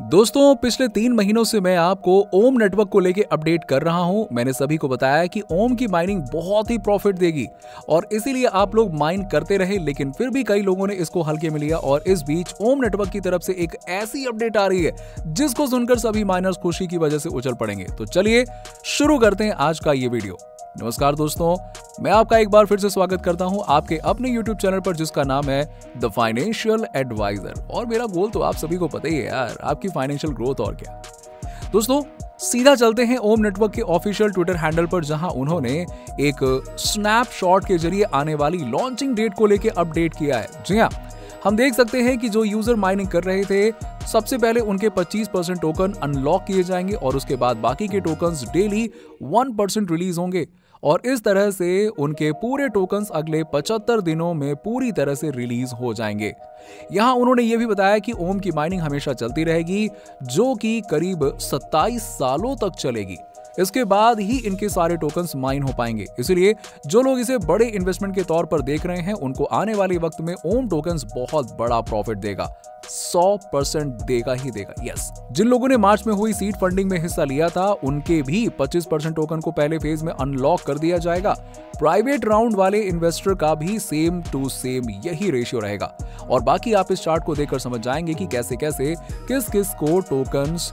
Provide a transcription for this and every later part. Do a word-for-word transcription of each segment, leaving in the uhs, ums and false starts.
दोस्तों पिछले तीन महीनों से मैं आपको ओम नेटवर्क को लेके अपडेट कर रहा हूं। मैंने सभी को बताया कि ओम की माइनिंग बहुत ही प्रॉफिट देगी और इसीलिए आप लोग माइन करते रहे, लेकिन फिर भी कई लोगों ने इसको हल्के में लिया और इस बीच ओम नेटवर्क की तरफ से एक ऐसी अपडेट आ रही है जिसको सुनकर सभी माइनर्स खुशी की वजह से उछल पड़ेंगे। तो चलिए शुरू करते हैं आज का ये वीडियो। नमस्कार दोस्तों, मैं आपका एक बार फिर से स्वागत करता हूं आपके अपने यूट्यूब चैनल पर जिसका नाम है द फाइनेंशियल एडवाइजर। और मेरा गोल तो आप सभी को पता ही है यार, आपकी फाइनेंशियल ग्रोथ। और क्या दोस्तों, सीधा चलते हैं ओम नेटवर्क के ऑफिशियल ट्विटर हैंडल पर, जहां उन्होंने एक स्नैपशॉट के जरिए आने वाली लॉन्चिंग डेट को लेकर अपडेट किया है। जी हाँ, हम देख सकते हैं कि जो यूजर माइनिंग कर रहे थे सबसे पहले उनके पच्चीस परसेंट टोकन अनलॉक किए जाएंगे और उसके बाद बाकी के tokens daily one percent release होंगे और इस तरह से उनके पूरे टोकन्स अगले पचहत्तर दिनों में पूरी तरह से रिलीज हो जाएंगे। यहां उन्होंने यह भी बताया कि ओम की माइनिंग हमेशा चलती रहेगी, जो कि करीब सत्ताईस सालों तक चलेगी। इसके बाद ही इनके सारे टोकन्स माइन हो पाएंगे। इसलिए जो लोग इसे बड़े इन्वेस्टमेंट के तौर पर देख रहे हैं उनको आने वाले वक्त में ओम टोकन्स बहुत बड़ा प्रॉफिट देगा, सौ परसेंट देगा ही देगा। यस, जिन लोगों ने मार्च में हुई सीड फंडिंग में हिस्सा लिया था उनके भी पच्चीस परसेंट टोकन को पहले फेज में अनलॉक कर दिया जाएगा। प्राइवेट राउंड वाले इन्वेस्टर का भी सेम टू सेम यही रेशियो रहेगा और बाकी आप इस चार्ट को देखकर समझ जाएंगे कि कैसे कैसे किस किस को टोकन्स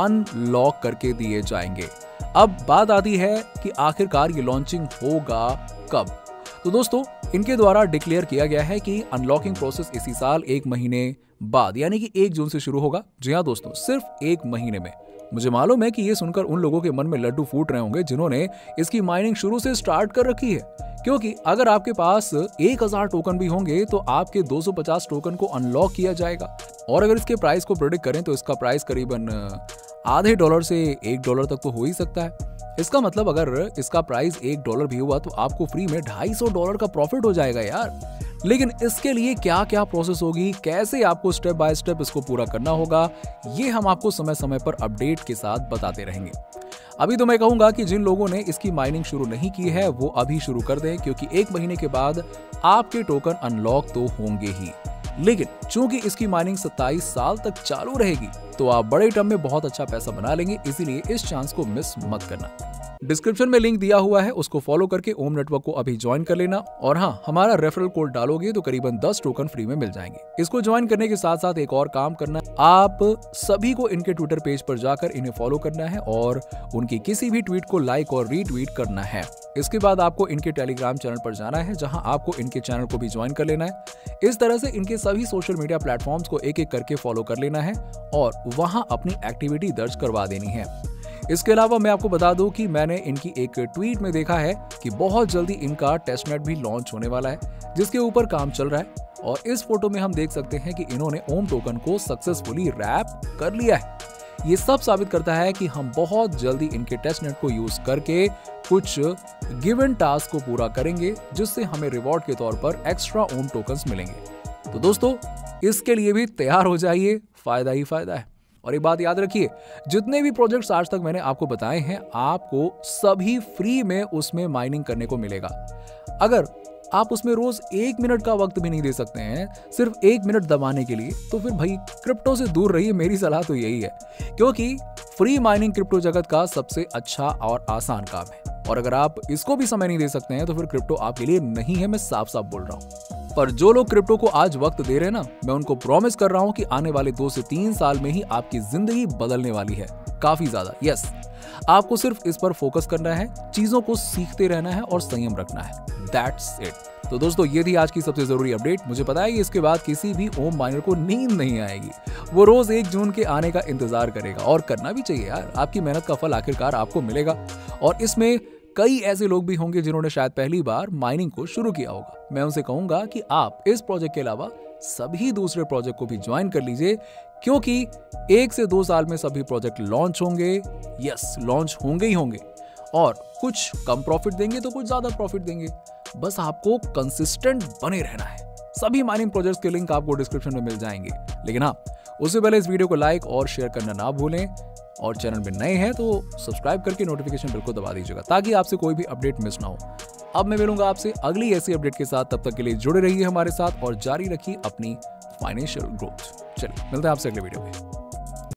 अनलॉक करके दिए जाएंगे। अब बात आती है कि आखिरकार ये लॉन्चिंग होगा कब। तो दोस्तों, इनके द्वारा डिक्लेयर किया गया है कि अनलॉकिंग प्रोसेस इसी साल एक महीने बाद यानी कि एक जून से शुरू होगा। जी हाँ दोस्तों, सिर्फ एक महीने में। मुझे मालूम है कि ये सुनकर उन लोगों के मन में लड्डू फूट रहे होंगे जिन्होंने इसकी माइनिंग शुरू से स्टार्ट कर रखी है, क्योंकि अगर आपके पास एक हज़ार टोकन भी होंगे तो आपके दो सौ पचास टोकन को अनलॉक किया जाएगा। और अगर इसके प्राइस को प्रेडिक्ट करें तो इसका प्राइस करीबन आधे डॉलर से एक डॉलर तक तो हो ही सकता है। इसका मतलब अगर इसका प्राइस एक डॉलर भी हुआ तो आपको फ्री में ढाई सौ डॉलर का प्रॉफिट हो जाएगा यार। लेकिन इसके लिए क्या क्या प्रोसेस होगी, कैसे आपको स्टेप बाय स्टेप इसको पूरा करना होगा, ये हम आपको समय समय पर अपडेट के साथ बताते रहेंगे। अभी तो मैं कहूंगा कि जिन लोगों ने इसकी माइनिंग शुरू नहीं की है वो अभी शुरू कर दें, क्योंकि एक महीने के बाद आपके टोकन अनलॉक तो होंगे ही। लेकिन चूंकि इसकी माइनिंग सत्ताईस साल तक चालू रहेगी तो आप बड़े टर्म में बहुत अच्छा पैसा बना लेंगे, इसीलिए इस चांस को मिस मत करना। डिस्क्रिप्शन में लिंक दिया हुआ है, उसको फॉलो करके ओम नेटवर्क को अभी ज्वाइन कर लेना। और हाँ, हमारा रेफरल कोड डालोगे तो करीबन दस टोकन फ्री में मिल जाएंगे। इसको ज्वाइन करने के साथ साथ एक और काम करना, आप सभी को इनके ट्विटर पेज पर जाकर इन्हें फॉलो करना है और उनकी किसी भी ट्वीट को लाइक और रीट्वीट करना है। इसके बाद आपको इनके टेलीग्राम चैनल पर जाना है, जहां आपको इनके चैनल को भी ज्वाइन कर लेना है। इस तरह से इनके सभी सोशल मीडिया प्लेटफॉर्म्स को एक एक करके फॉलो कर लेना है और वहां अपनी एक्टिविटी दर्ज करवा देनी है। इसके अलावा मैं आपको बता दूं कि मैंने इनकी एक ट्वीट में देखा है कि बहुत जल्दी इनका टेस्टनेट भी लॉन्च होने वाला है, जिसके ऊपर काम चल रहा है। और इस फोटो में हम देख सकते हैं कि इन्होंने ओम टोकन को सक्सेसफुली रैप कर लिया है। ये सब साबित करता है कि हम बहुत जल्दी इनके टेस्टनेट को यूज करके कुछ गिवन टास्क को पूरा करेंगे, जिससे हमें रिवॉर्ड के तौर पर एक्स्ट्रा ओम टोकन्स मिलेंगे। तो दोस्तों, इसके लिए भी तैयार हो जाइए, फायदा ही फायदा है। और एक बात याद रखिए, जितने भी प्रोजेक्ट्स आज तक मैंने आपको बताए हैं आपको सभी फ्री में उसमें माइनिंग करने को मिलेगा। अगर आप उसमें रोज एक मिनट का वक्त भी नहीं दे सकते हैं सिर्फ एक मिनट दबाने के लिए, तो फिर भाई क्रिप्टो से दूर रहिए। मेरी सलाह तो यही है, क्योंकि फ्री माइनिंग क्रिप्टो जगत का सबसे अच्छा और आसान काम है। और अगर आप इसको भी समय नहीं दे सकते हैं तो फिर क्रिप्टो आपके लिए नहीं है, मैं साफ साफ बोल रहा हूँ। पर जो लोग क्रिप्टो को आज वक्त दे रहे हैं ना, मैं उनको प्रॉमिस कर रहा हूं कि आने वाले दो से तीन साल में ही आपकी जिंदगी बदलने वाली है, काफी ज्यादा। यस, आपको सिर्फ इस पर फोकस करना है, चीजों को सीखते रहना है और संयम रखना है। That's it. तो दोस्तों, ये थी आज की सबसे जरूरी अपडेट। मुझे पता है कि इसके बाद किसी भी ओम माइनर को नींद नहीं आएगी, वो रोज एक जून के आने का इंतजार करेगा। और करना भी चाहिए यार, आपकी मेहनत का फल आखिरकार आपको मिलेगा। और इसमें कई ऐसे लोग भी होंगे जिन्होंने शायद पहली बार माइनिंग को शुरू किया होगा। मैं उनसे कहूंगा कि आप इस प्रोजेक्ट के अलावा सभी दूसरे प्रोजेक्ट को भी ज्वाइन कर लीजिए, क्योंकि एक से दो साल में सभी प्रोजेक्ट लॉन्च होंगे। यस, लॉन्च होंगे ही होंगे और कुछ कम प्रॉफिट देंगे तो कुछ ज्यादा प्रॉफिट देंगे। बस आपको कंसिस्टेंट बने रहना है। सभी माइनिंग प्रोजेक्ट्स के लिंक आपको डिस्क्रिप्शन में मिल जाएंगे। लेकिन हाँ, उससे पहले इस वीडियो को लाइक और शेयर करना ना भूलें और चैनल में नए हैं तो सब्सक्राइब करके नोटिफिकेशन बिल को दबा दीजिएगा, ताकि आपसे कोई भी अपडेट मिस ना हो। अब मैं मिलूंगा आपसे अगली ऐसी अपडेट के साथ, तब तक के लिए जुड़े रहिए हमारे साथ और जारी रखिए अपनी फाइनेंशियल ग्रोथ। चलिए मिलते हैं आपसे अगले वीडियो में।